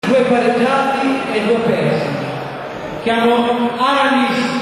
2 pareggiati e 2 persi. Chiamo Aramis.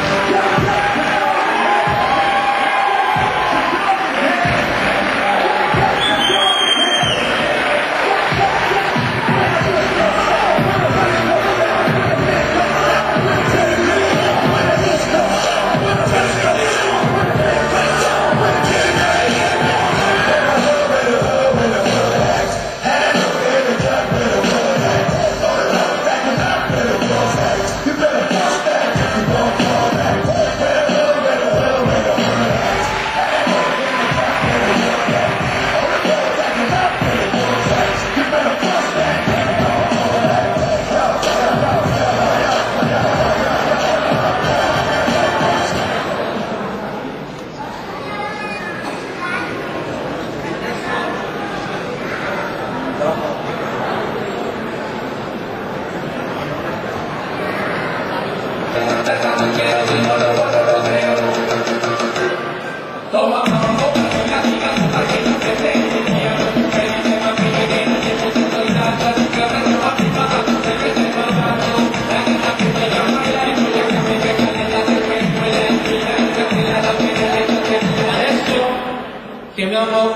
Chiamiamo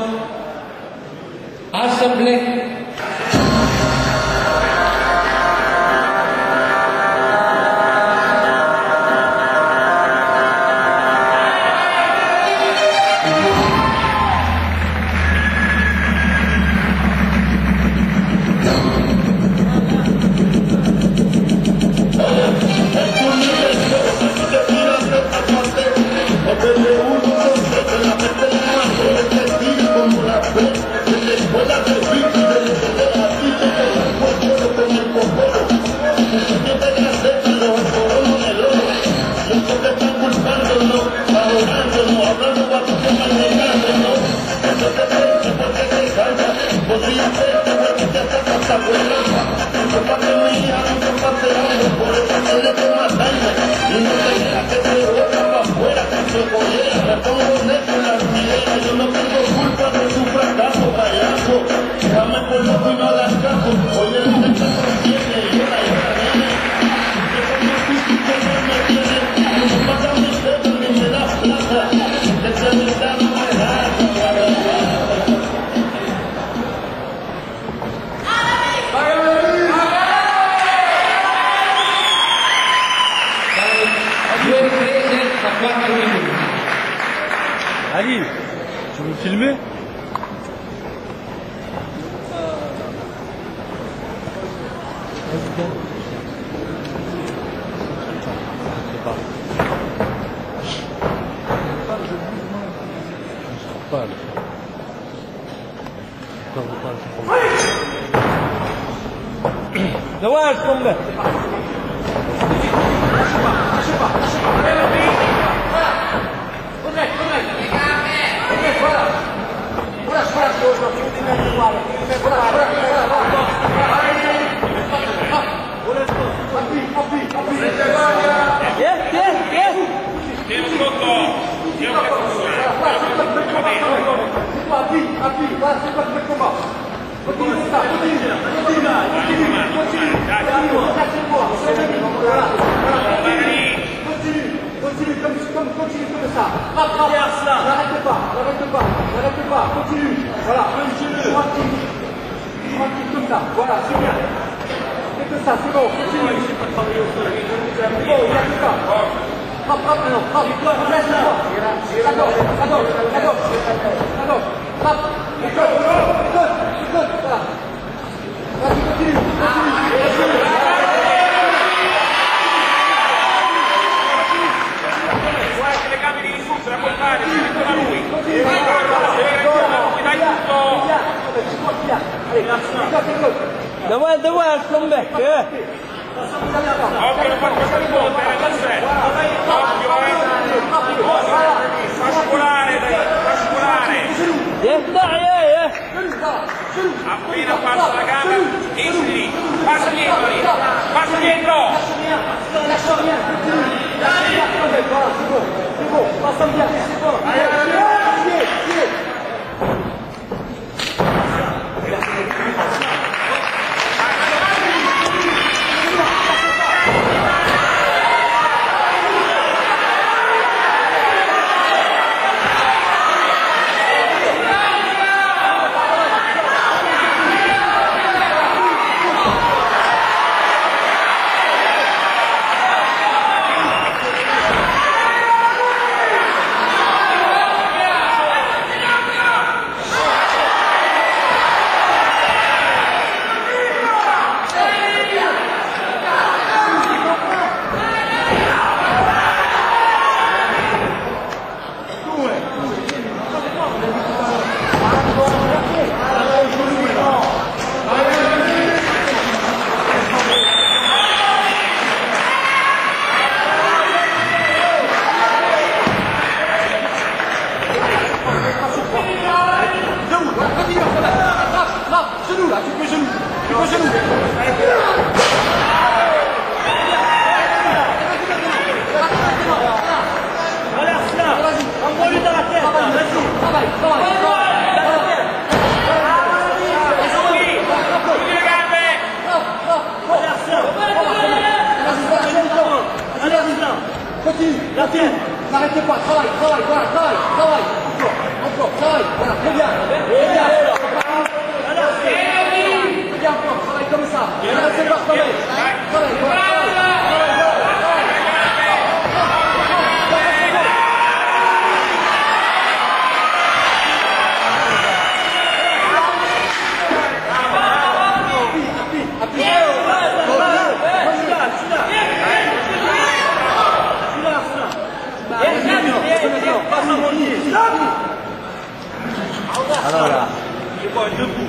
Assemblée. Ali, tu veux filmer? نواف قمة Continue comme ça. N'arrête pas, continue. Voilà, tranquille comme ça. Voilà, c'est bien. C'est que ça, c'est bon, continue. Bon, il y a que ça. Frappe maintenant, frappe. Laisse-moi. À gauche. Frappe. Écoute, voilà. Vas-y, continue. دوال come back Occhio, non fa questa rivolta, fa scivolare. Appena passa la gamba, esci, passa dietro. travaille, voilà, travaille. Encore, travaille, voilà, très bien. Bien encore, travaille comme ça. Restez pas, travaille, voilà. Allora. E poi debout.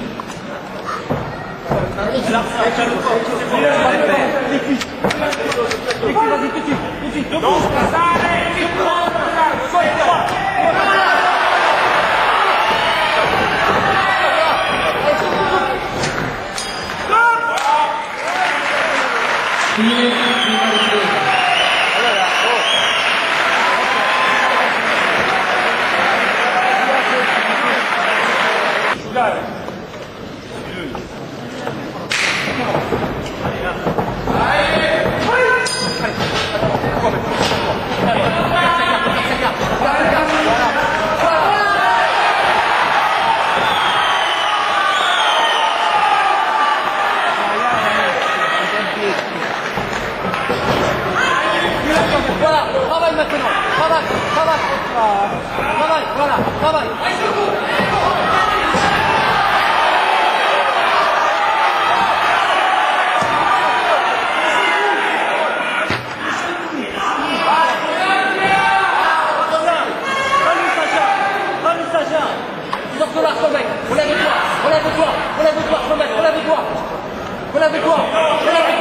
Non Voilà, travaille maintenant. Travaille, voilà, travaille. Sors de là, Solveig. Relève-toi, Solveig. Relève-toi.